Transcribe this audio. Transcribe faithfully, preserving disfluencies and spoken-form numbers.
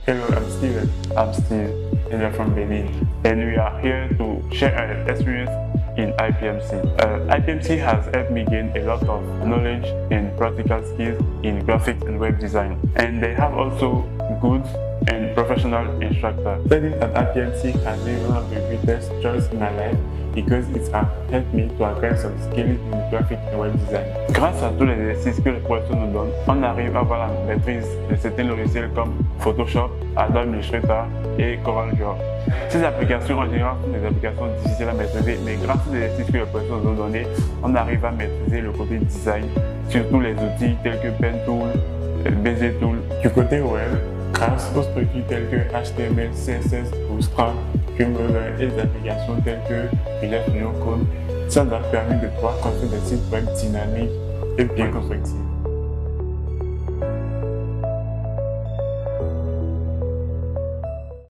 Hello, I'm Steven. I'm Steve, and we're from Benin. And we are here to share our experience in I P M C. Uh, I P M C has helped me gain a lot of knowledge and practical skills in graphics and web design. And they have also good and professional instructors. Studying at I P M C has been one of the greatest choices in my life because it has helped me to acquire some skills in graphic et web design. Grâce à tous les exercices que le professeur nous donne, on arrive à avoir la maîtrise de certains logiciels comme Photoshop, Adobe Illustrator et CorelDRAW. Ces applications en général sont des applications difficiles à maîtriser, mais grâce aux exercices que le professeur nous a donnés, on arrive à maîtriser le côté design, surtout les outils tels que Pentool, B Z Tool. Du côté web, grâce aux structures telles que H T M L, C S S, Bootstrap, Joomla et des applications telles que Visual Studio Code, ça nous a permis de pouvoir construire des sites web dynamiques et bien constructifs.